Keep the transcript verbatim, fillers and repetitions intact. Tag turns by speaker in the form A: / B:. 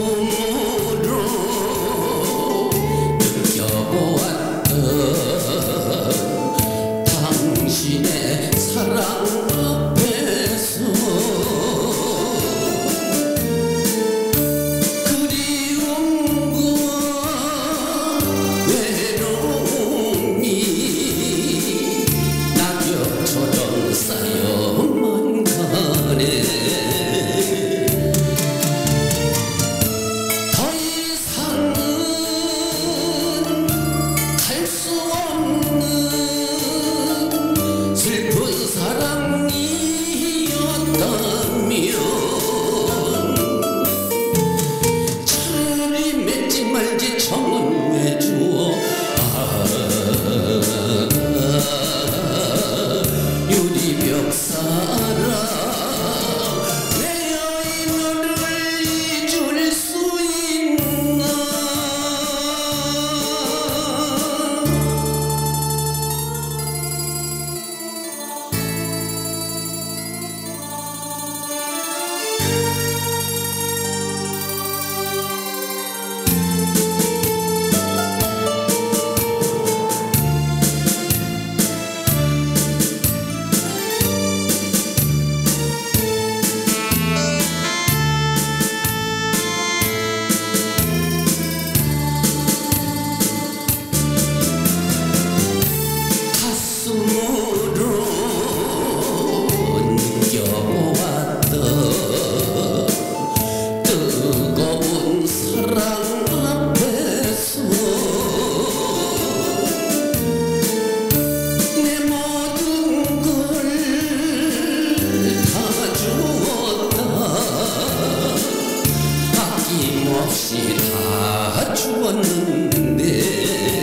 A: 가슴으로 느껴보았던 당신의 사랑 앞에서 그리움과 외로움이 낙엽처럼 쌓여만 가네. 더 이상은 갈 수 없는 슬픈 사랑이었다면 차라리 맺지 말지 정은 왜 주어. 아, 유리벽 사랑 내여 이 너를 잊을 수 있나. 가슴으로 느껴보았던 뜨거운 사랑 앞에서 내 모든 걸 다 주었다. 아낌없이 다 주었는데